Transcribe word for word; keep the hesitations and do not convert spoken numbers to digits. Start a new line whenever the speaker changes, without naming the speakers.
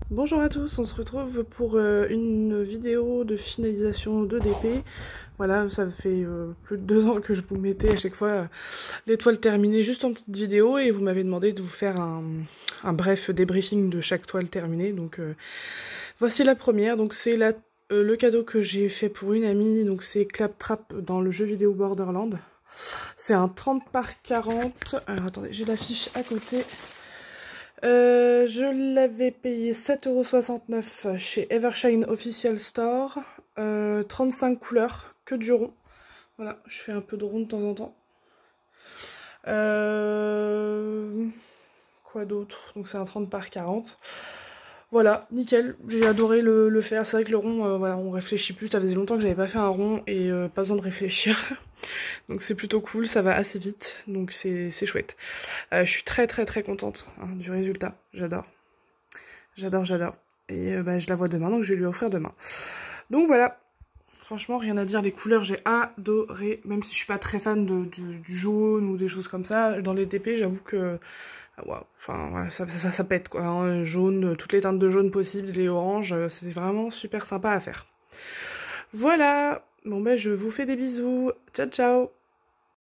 Bonjour à tous, on se retrouve pour euh, une vidéo de finalisation de D P. Voilà, ça fait euh, plus de deux ans que je vous mettais à chaque fois euh, l'étoile terminée juste en petite vidéo et vous m'avez demandé de vous faire un, un bref débriefing de chaque toile terminée. Donc euh, voici la première, donc c'est la, euh, le cadeau que j'ai fait pour une amie, donc c'est Claptrap dans le jeu vidéo Borderlands. C'est un trente par quarante, alors attendez, j'ai l'affiche à côté. Euh, je l'avais payé sept euros soixante-neuf chez Evershine Official Store. Euh, trente-cinq couleurs, que du rond. Voilà, je fais un peu de rond de temps en temps. Euh... Quoi d'autre? Donc c'est un trente par quarante. Voilà, nickel, j'ai adoré le, le faire. C'est vrai que le rond, euh, voilà, on réfléchit plus. Ça faisait longtemps que j'avais pas fait un rond et euh, pas besoin de réfléchir. Donc c'est plutôt cool, ça va assez vite, donc c'est chouette. Euh, je suis très très très contente hein, du résultat, j'adore. J'adore, j'adore. Et euh, bah, je la vois demain, donc je vais lui offrir demain. Donc voilà, franchement rien à dire, les couleurs j'ai adoré, même si je suis pas très fan de, du, du jaune ou des choses comme ça. Dans les T P j'avoue que... Wow. Enfin, voilà, ça, ça, ça pète quoi, hein. Jaune, toutes les teintes de jaune possibles, les oranges, c'est vraiment super sympa à faire. Voilà, bon ben je vous fais des bisous, ciao ciao.